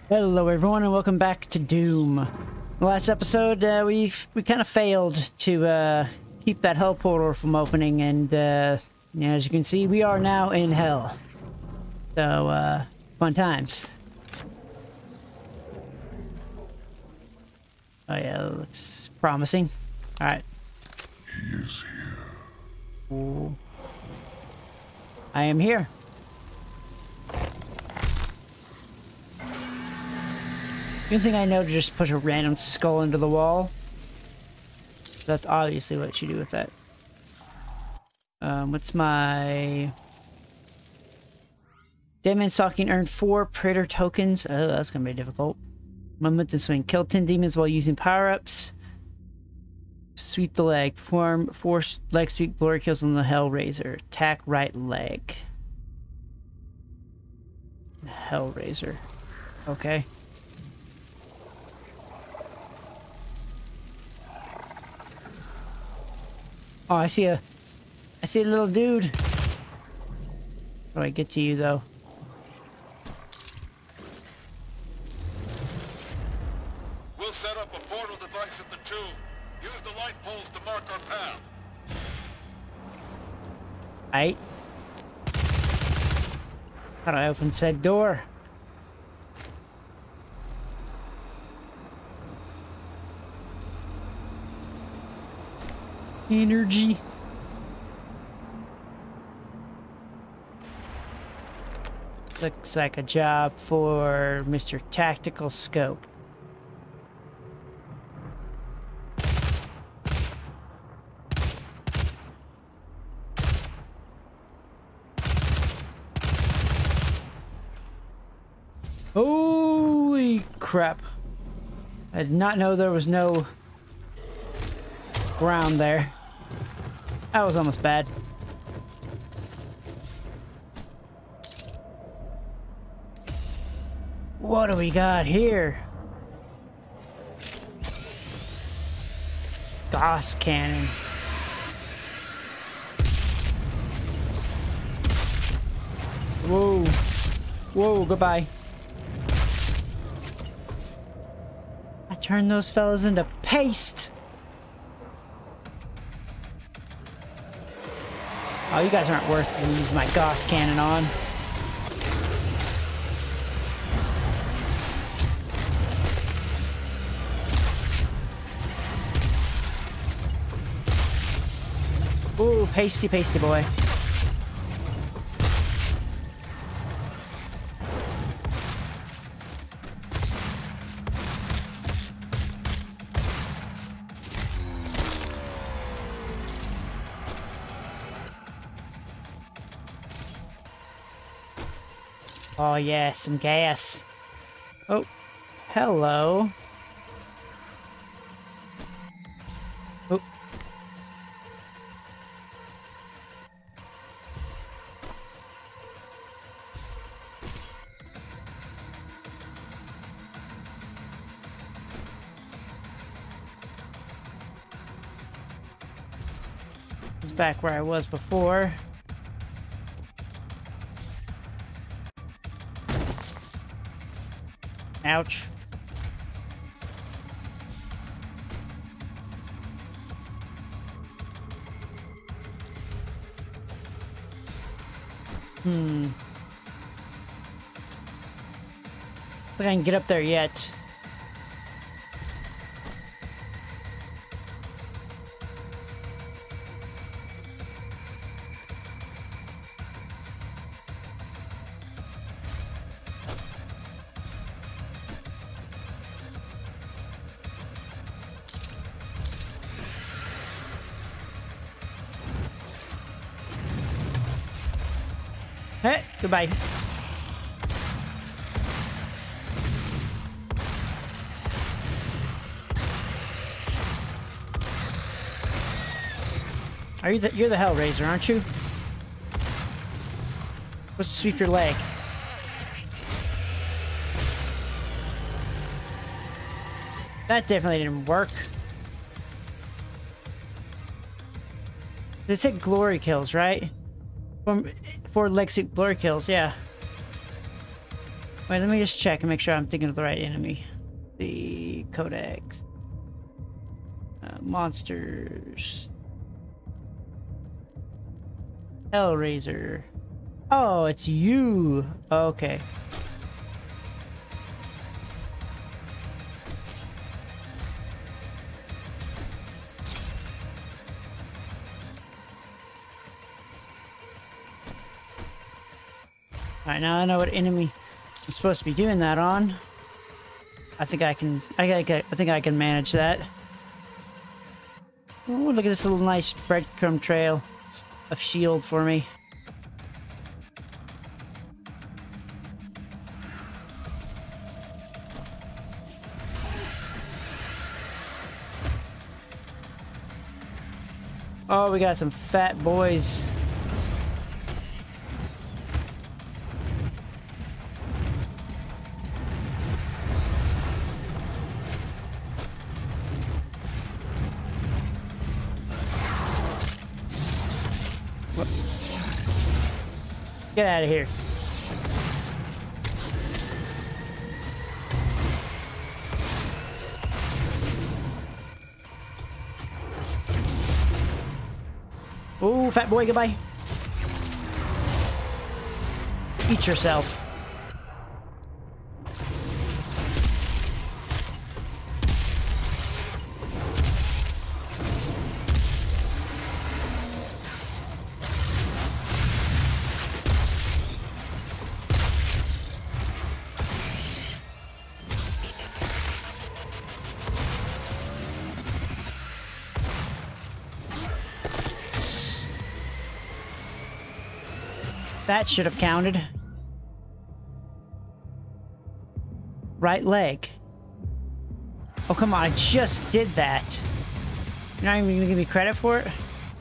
Hello everyone and welcome back to Doom. The last episode we kind of failed to keep that hell portal from opening, and yeah, as you can see we are now in hell. So fun times. Oh yeah, looks promising. Alright. He is here. Ooh. I am here. You think I know to just push a random skull into the wall? That's obviously what you do with that. What's my... Deadman Stalking earned 4 Praetor tokens. Oh, that's gonna be difficult. Momentum Swing. Kill 10 demons while using power-ups. Sweep the leg. Perform 4 leg sweep glory kills on the Hellraiser. Attack right leg. Hellraiser. Okay. Oh, I see a little dude. How do I get to you though? We'll set up a portal device at the tomb. Use the light poles to mark our path. Aight. How do I open said door? Energy. Looks like a job for Mr. Tactical Scope. Holy crap. I did not know there was no ground there. That was almost bad. What do we got here? Gauss cannon. Whoa. Whoa, goodbye. I turned those fellas into paste. Oh, you guys aren't worth it to use my Gauss cannon on. Ooh, pasty, pasty boy. Oh yeah, some gas. Oh, hello. Oh. This is back where I was before. Ouch. I don't think I can get up there yet. Hey, goodbye. You're the Hellraiser, aren't you? Let's sweep your leg. That definitely didn't work. They said glory kills, right? For leg sweep glory kills, yeah. Wait, let me just check and make sure I'm thinking of the right enemy. The Codex. Monsters. Hellraiser. Oh, it's you. Okay. Alright, now I know what enemy I'm supposed to be doing that on. I think I can manage that. Oh, look at this little nice breadcrumb trail of shield for me. Oh, we got some fat boys. Get out of here. Oh, fat boy, goodbye. Eat yourself. That should have counted. Right leg. Oh, come on, I just did that. You're not even gonna give me credit for it?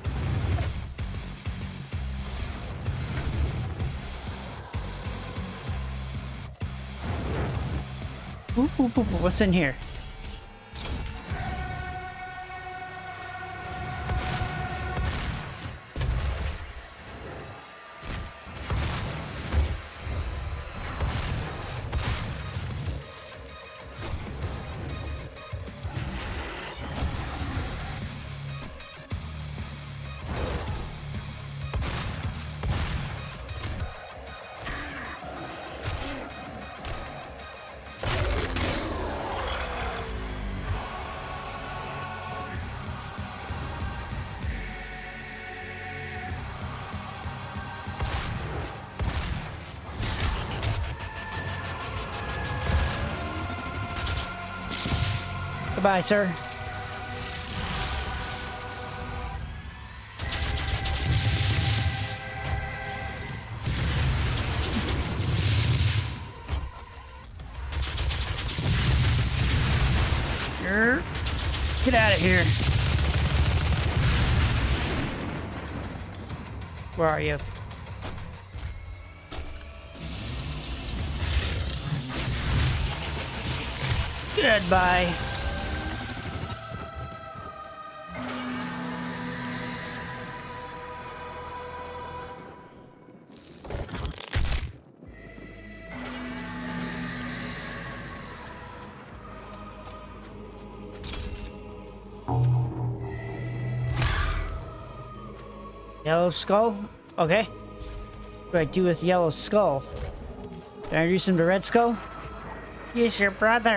Ooh, ooh, ooh, ooh, what's in here? Goodbye, sir. Get out of here. Where are you? Goodbye. Yellow skull? Okay. What do I do with yellow skull? Can I introduce him to red skull? He's your brother.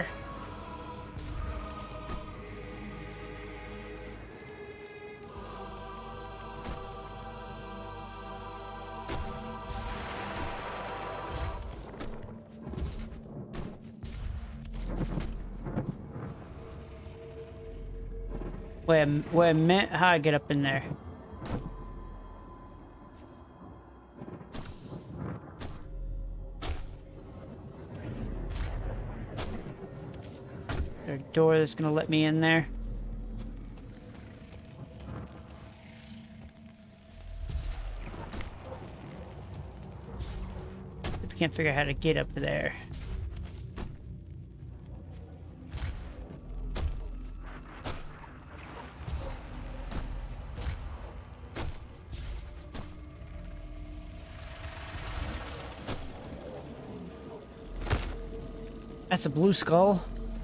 Wait a minute. How do I get up in there? Is there a door that's gonna let me in there? I can't figure out how to get up there. That's a blue skull.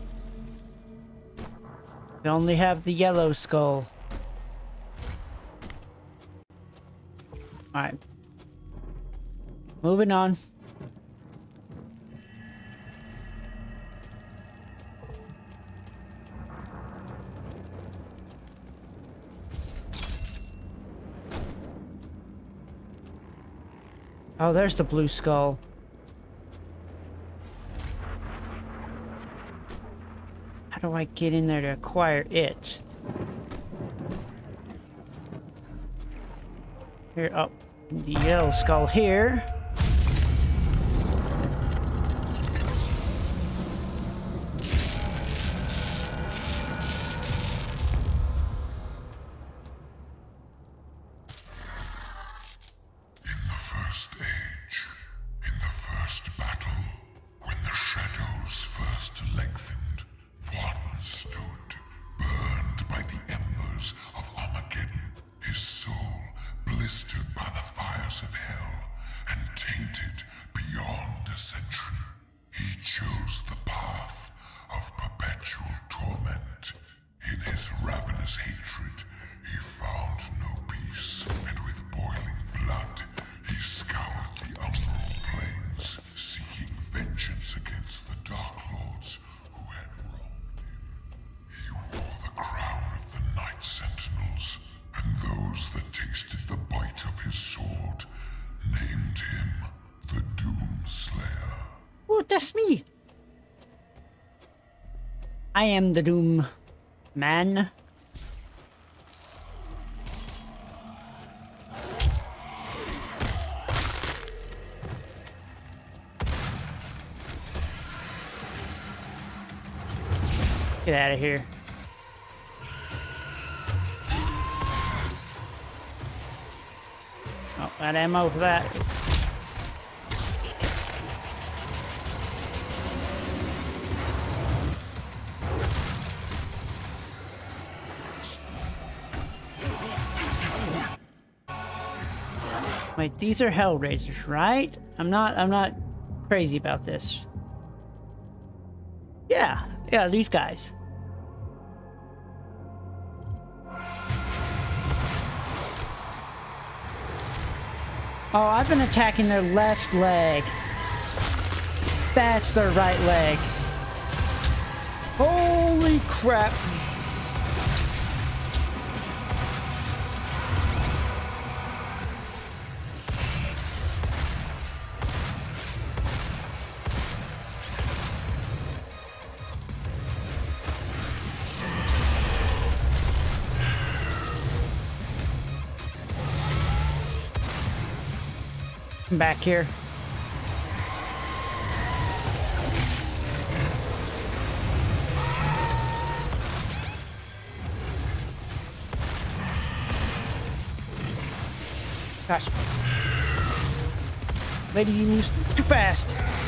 We only have the yellow skull. Alright. Moving on. Oh, there's the blue skull. How do I get in there to acquire it? Here, oh, the yellow skull here. That's me. I am the Doom Man. Get out of here. Oh, got ammo for that. Wait, these are Hellraisers, right? I'm not crazy about this. Yeah, these guys. Oh, I've been attacking their left leg. That's their right leg. Holy crap. Back here. Gosh. Lady, you move too fast.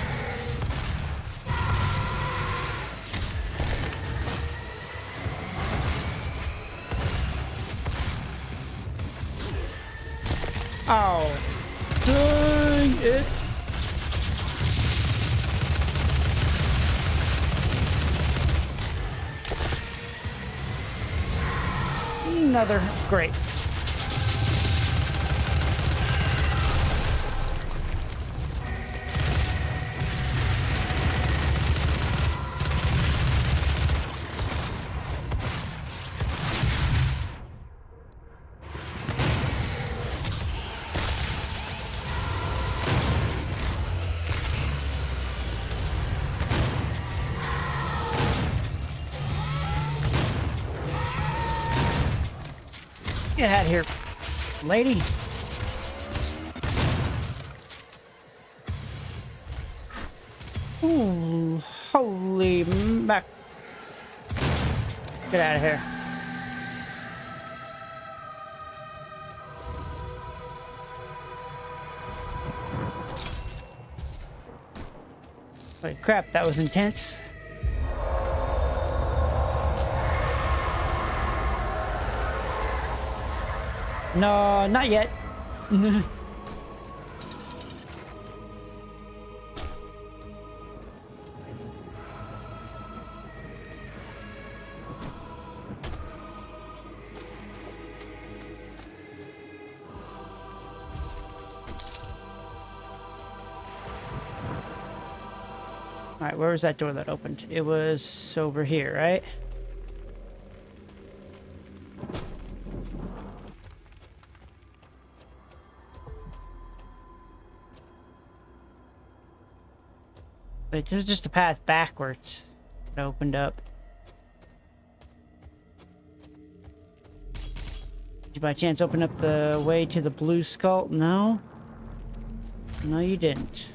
Oh. Dang it! Another great. Get out of here, lady. Ooh, holy mac. Get out of here. Holy crap, that was intense. No, not yet. Alright, where was that door that opened? It was over here, right? Wait, this is just a path backwards. It opened up. Did you by chance open up the way to the blue skull? No? No, you didn't.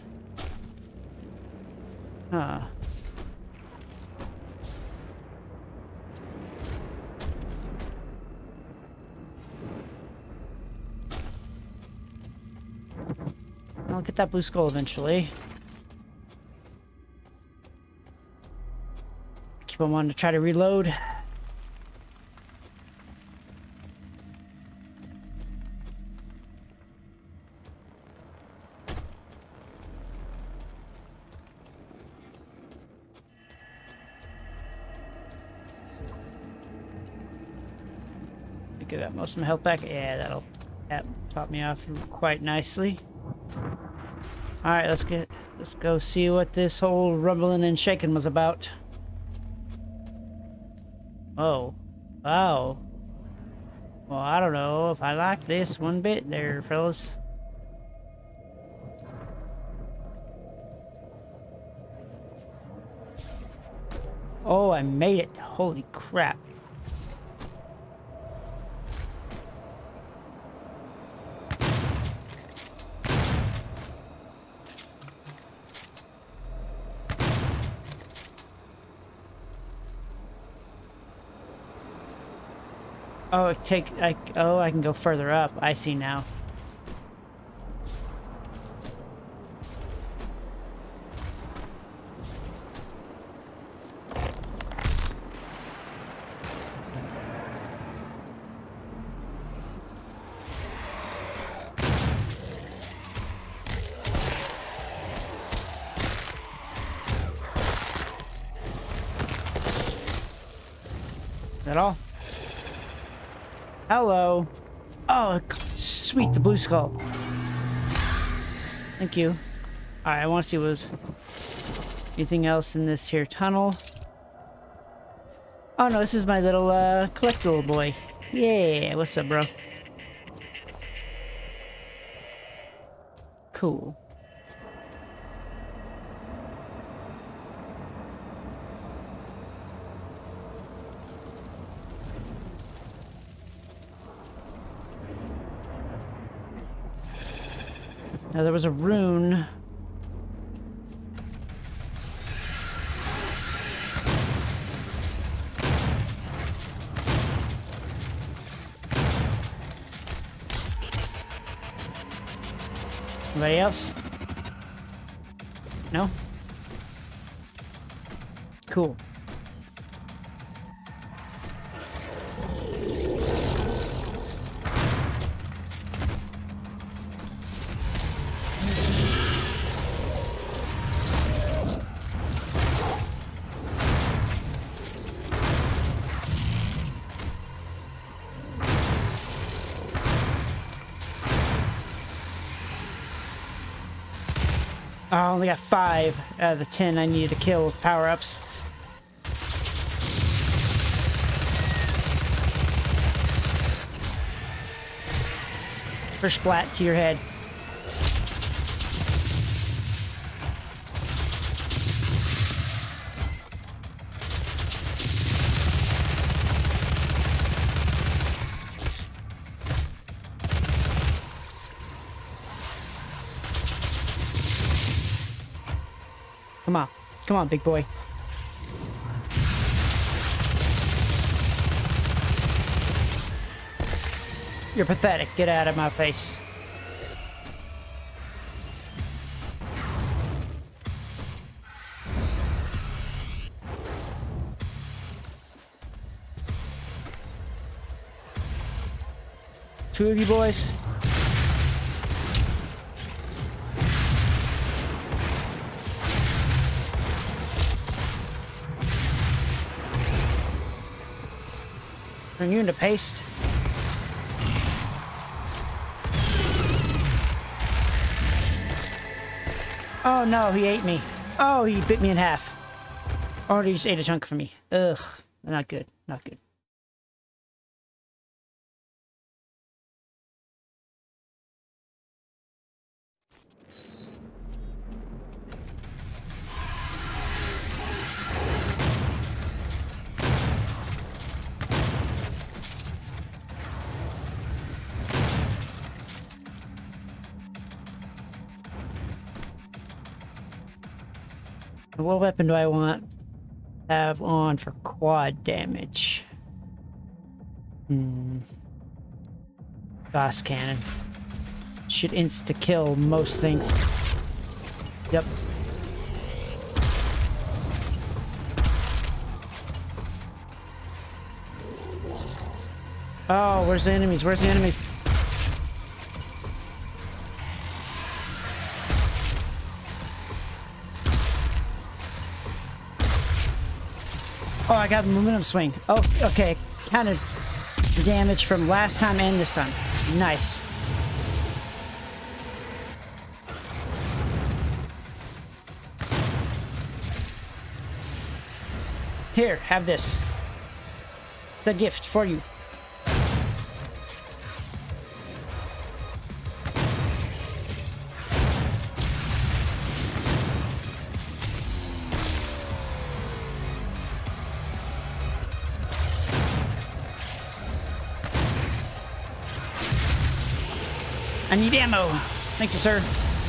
Huh. I'll get that blue skull eventually. Keep on wanting to try to reload. Get most of my health back. Yeah, that top me off quite nicely. All right, let's go see what this whole rumbling and shaking was about. Oh, wow. Well, I don't know if I like this one bit there, fellas. Oh, I made it. Holy crap. Oh, I can go further up. I see now. Is that all? Hello. Oh, sweet, the blue skull. Thank you. Alright, I want to see was anything else in this here tunnel. Oh no, this is my little collectible boy. Yeah, what's up, bro? Cool. Now there was a rune. Anybody else? No? Cool. I only got 5 out of the 10 I needed to kill with power-ups. First splat to your head. Come on. Come on, big boy. You're pathetic. Get out of my face. Two of you boys. Turn you into paste. Oh no, he ate me. Oh, he bit me in half. Already just ate a chunk from me. Ugh. Not good. Not good. What weapon do I want to have on for quad damage? Gauss cannon. Should insta-kill most things. Yep. Oh, where's the enemies? Where's the enemies? Oh, I got the momentum swing. Oh, okay. Kind of damage from last time and this time. Nice. Here, have this. The gift for you. I need ammo. Thank you, sir.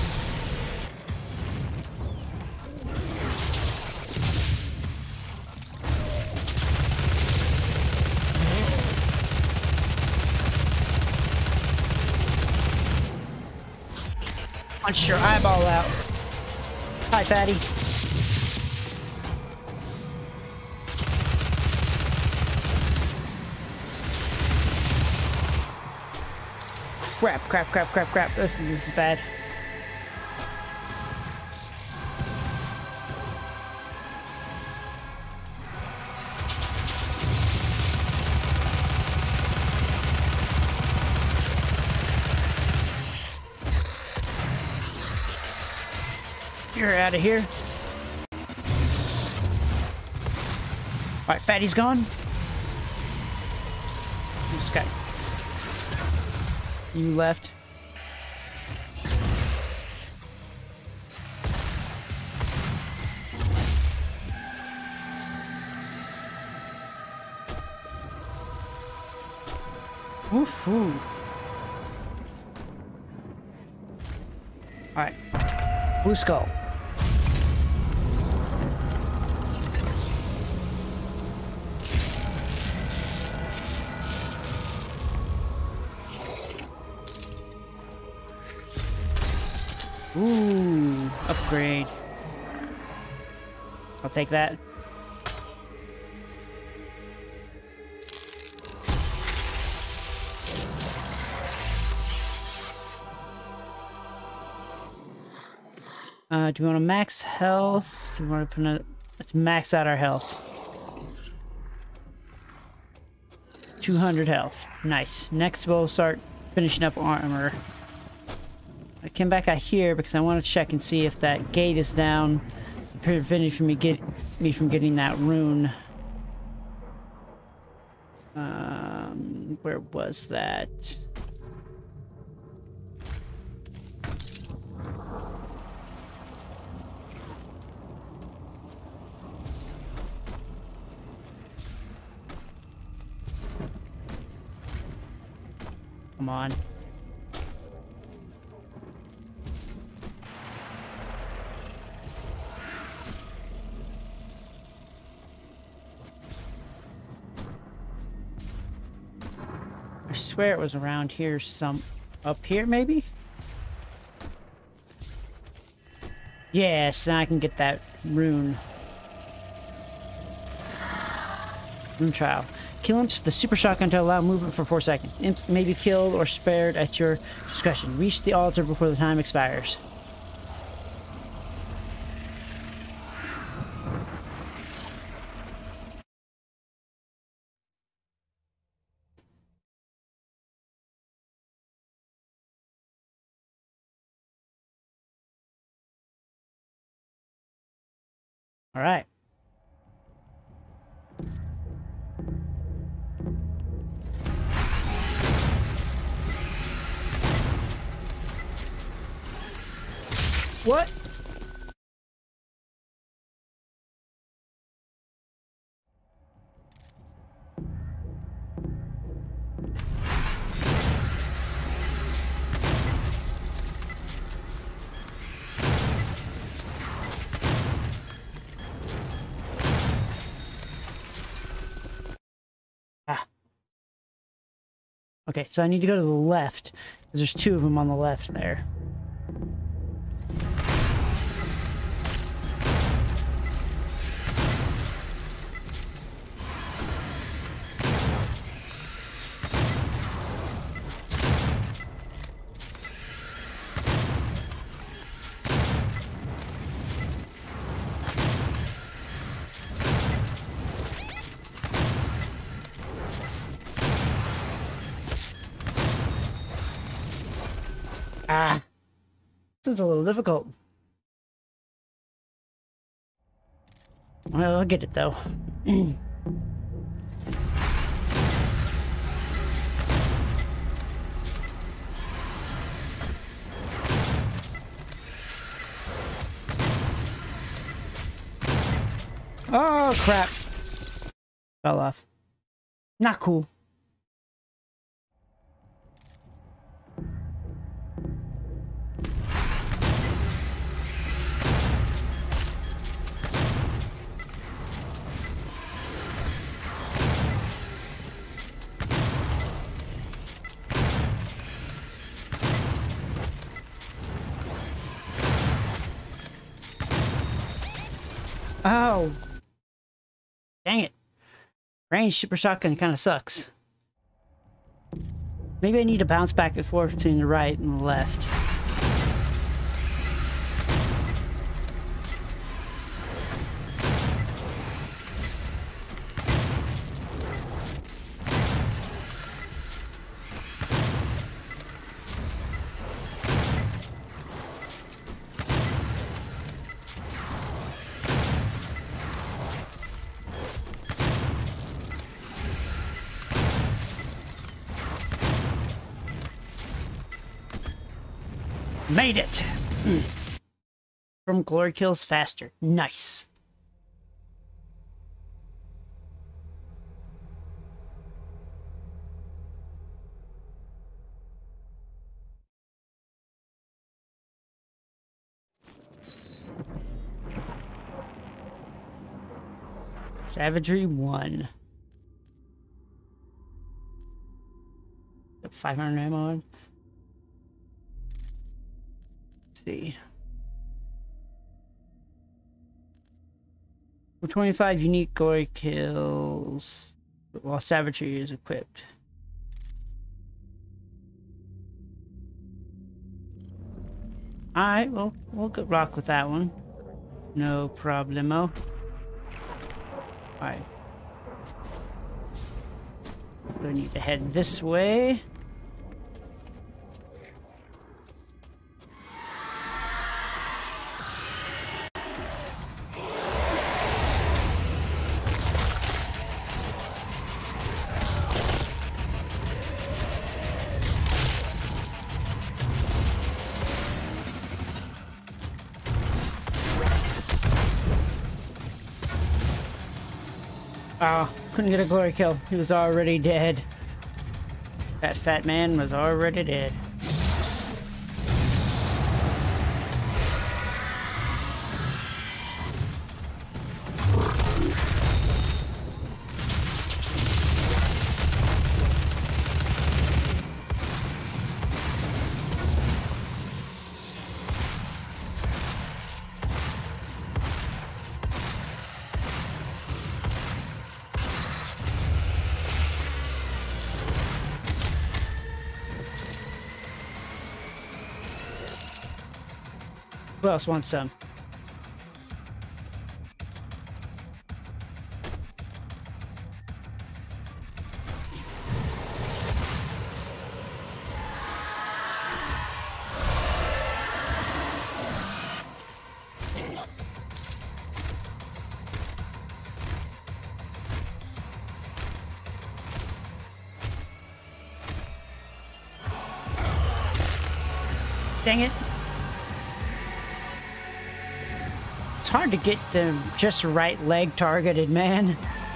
Punch your eyeball out. Hi, fatty. Crap, crap, crap, crap, crap. This is bad. You're out of here. Alright, fatty's gone. Just got you left. Woohoo. Alright. Blue skull. Ooh, upgrade. I'll take that. Do we want to max health? Do we want to put a, let's max out our health. 200 health. Nice. Next we'll start finishing up armor. I came back out here because I want to check and see if that gate is down, preventing me from getting that rune. Where was that? Come on. I swear it was around here up here maybe? Yes, now I can get that rune. Rune trial. Kill imps with the super shotgun to allow movement for 4 seconds. Imps may be killed or spared at your discretion. Reach the altar before the time expires. All right. What? Ah. Okay, so I need to go to the left, because there's two of them on the left there. Ah, this is a little difficult. Well, I'll get it though. Oh, crap. Fell off. Not cool. Oh. Dang it. Range super shotgun kind of sucks. Maybe I need to bounce back and forth between the right and the left. Made it! From glory kills faster. Nice. Savagery 1. 500 ammo. See. 25 unique glory kills while savagery is equipped. Alright, well, we'll rock with that one. No problemo. Alright. We need to head this way. Oh, couldn't get a glory kill. He was already dead. That fat man was already dead. Who else wants some? Dang it. It's hard to get the just right leg targeted, man.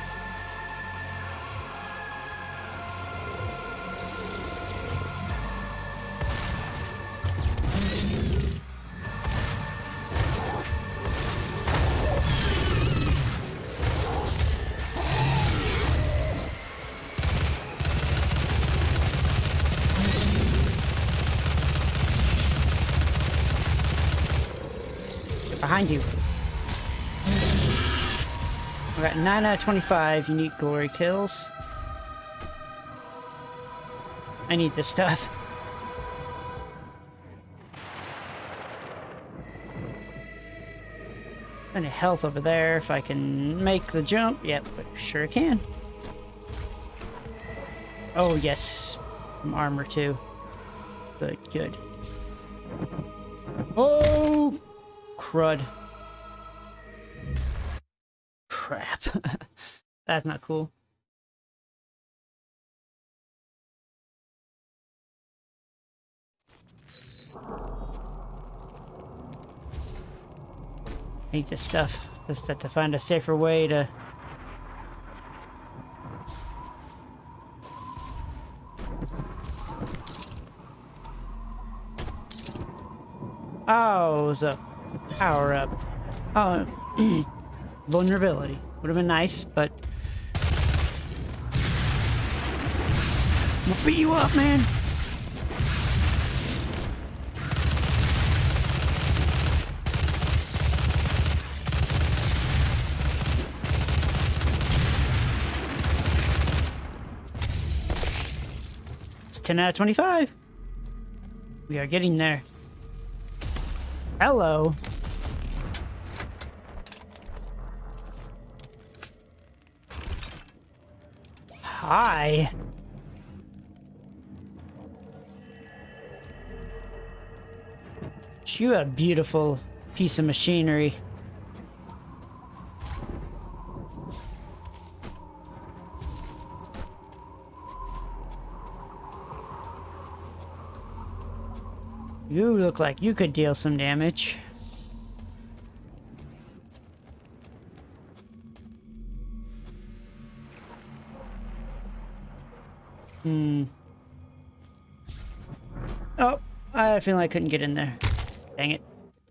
Behind you. I got 9 out of 25 unique glory kills. I need this stuff. Plenty of health over there if I can make the jump. Yep, sure can. Oh yes, some armor too. Good, good. Oh! Crud. Crap. That's not cool. I need this stuff. Just have to find a safer way to... Oh, it was a power up. Oh, vulnerability. Would have been nice, but... I'm gonna beat you up, man! It's 10 out of 25. We are getting there. Hello. Hi. You a beautiful piece of machinery. You look like you could deal some damage. Oh, I feel like I couldn't get in there. Dang it.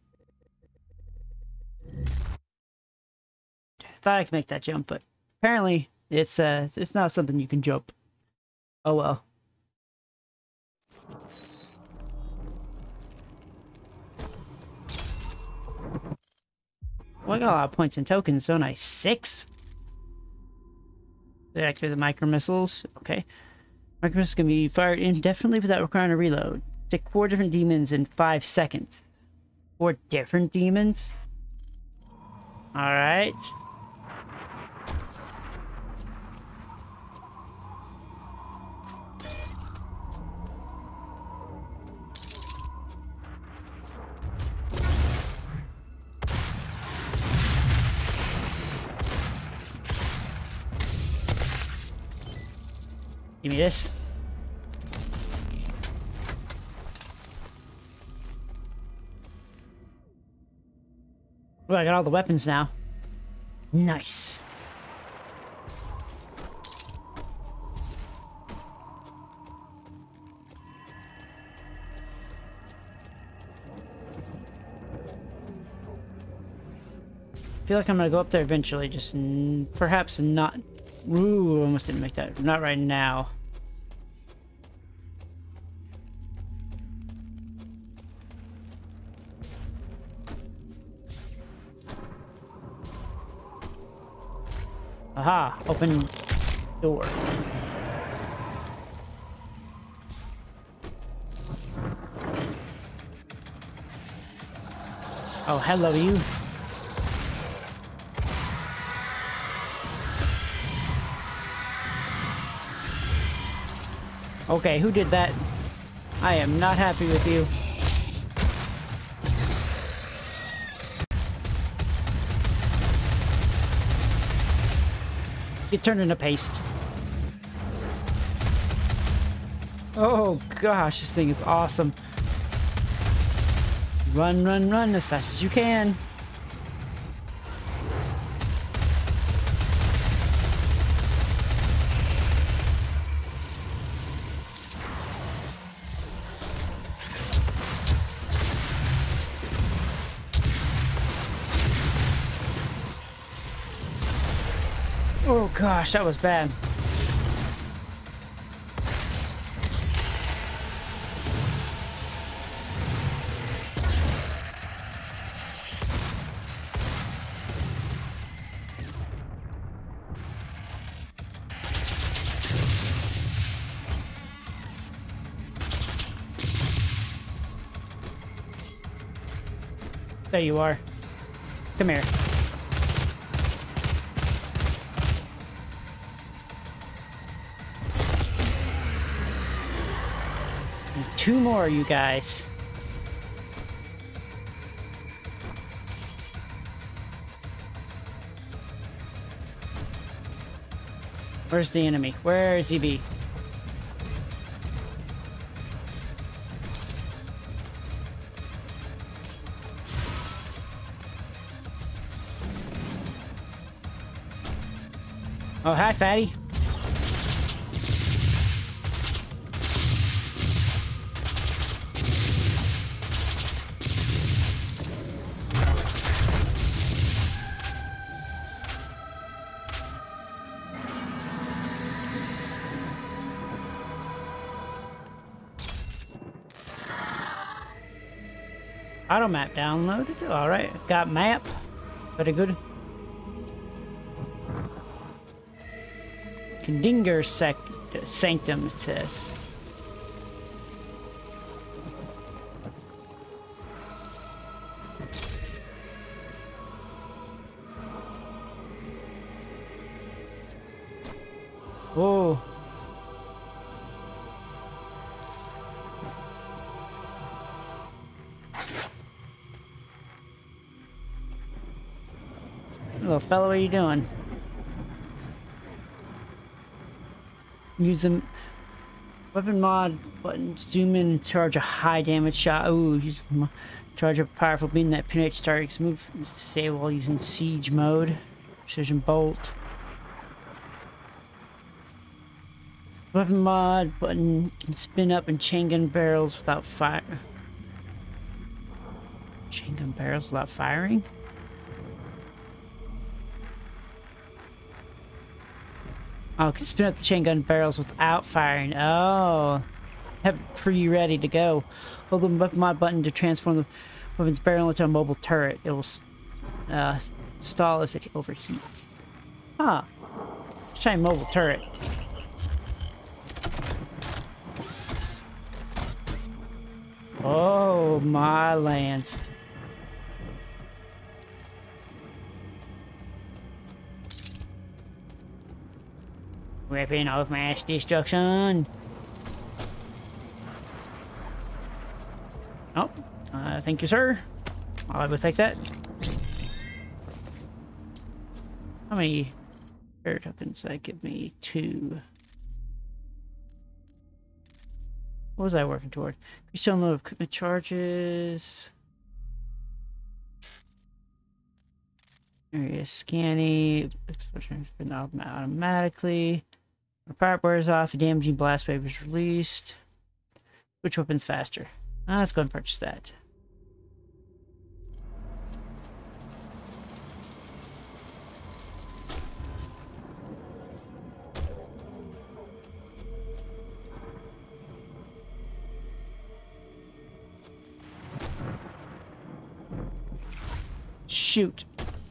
Thought I could make that jump, but apparently it's not something you can jump. Oh well. Well, I got a lot of points and tokens, don't I? 6? They activate the micro missiles. Okay. Micro missiles can be fired indefinitely without requiring a reload. Take 4 different demons in 5 seconds. 4 different demons? Alright. Give me this. Oh, I got all the weapons now. Nice. I feel like I'm gonna go up there eventually, just perhaps not... Ooh, almost didn't make that. Not right now. Aha! Open door. Oh, hello, you. Okay, who did that? I am not happy with you. Get turned into paste. Oh gosh, this thing is awesome. Run, run, run as fast as you can. Oh gosh, that was bad. There you are. Come here. And 2 more, you guys. Where's the enemy? Where is he be? Oh, hi, fatty. Auto map downloaded. All right, got map. Very good. Kendinger Sanctum, it says. Whoa. Little fellow, what are you doing? Use the weapon mod button, zoom in and charge a high damage shot. Ooh, use charge a powerful beam that penetrates targets. Move to disable while using siege mode. Precision bolt. Weapon mod button can spin up and chain gun barrels without fire. Chain gun barrels without firing? Oh, can spin up the chain gun barrels without firing. Oh. Have it free ready to go. Hold the weapon mod button to transform the weapon's barrel into a mobile turret. It will stall if it overheats. Ah. Let's try a mobile turret. Oh, my lands. Weapon of mass destruction. Oh, thank you, sir. I will take that. How many prayer tokens? That give me 2. What was I working toward? Increase download of equipment charges. Area scanning. Explosion automatically. The part wears off. A damaging blast wave is released. Which weapon's faster? Let's go and purchase that. Shoot.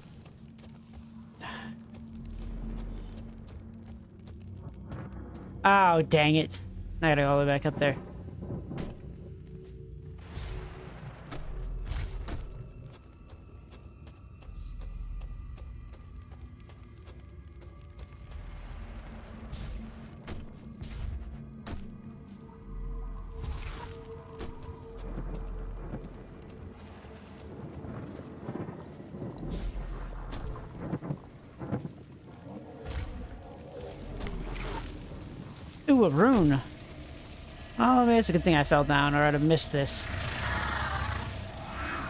Oh, dang it. I gotta go all the way back up there. Ooh, a rune. Oh, maybe it's a good thing I fell down or I'd have missed this.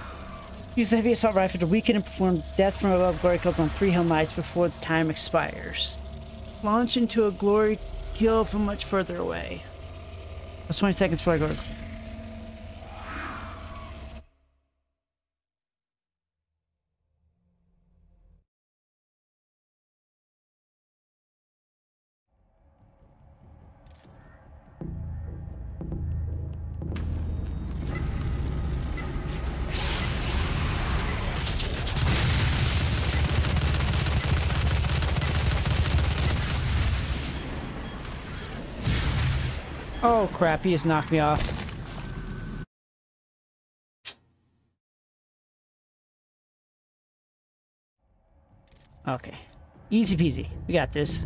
Use the heavy assault rifle to weaken and perform death from above glory kills on 3 Hell Knights before the time expires. Launch into a glory kill from much further away. That's 20 seconds before I go to... Oh crap, he just knocked me off. Okay. Easy peasy. We got this.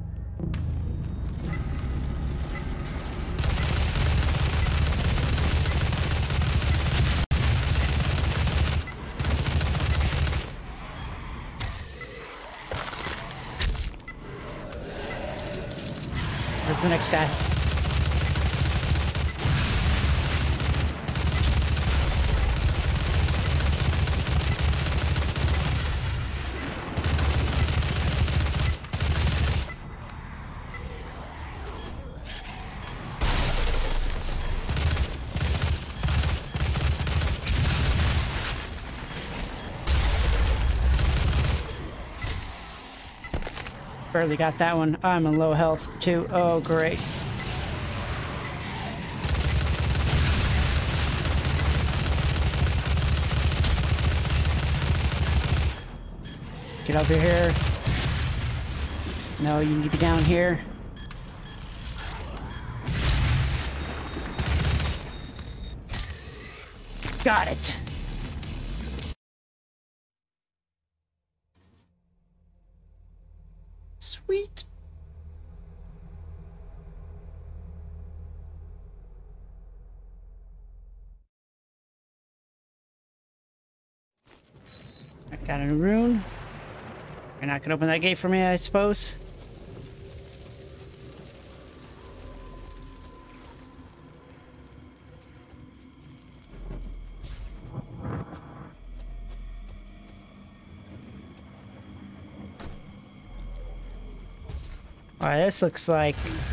Where's the next guy? Barely got that one. I'm in low health too. Oh, great. Get over here. No, you need to be down here. Got it. Sweet. I got a rune. You're not gonna open that gate for me, I suppose. Alright, this looks like...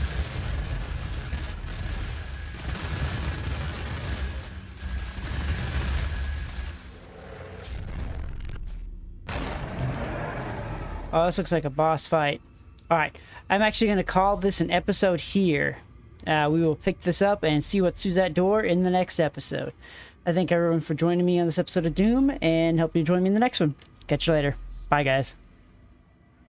Oh, this looks like a boss fight. Alright, I'm actually going to call this an episode here. We will pick this up and see what's through that door in the next episode. I thank everyone for joining me on this episode of Doom, and hope you join me in the next one. Catch you later. Bye, guys.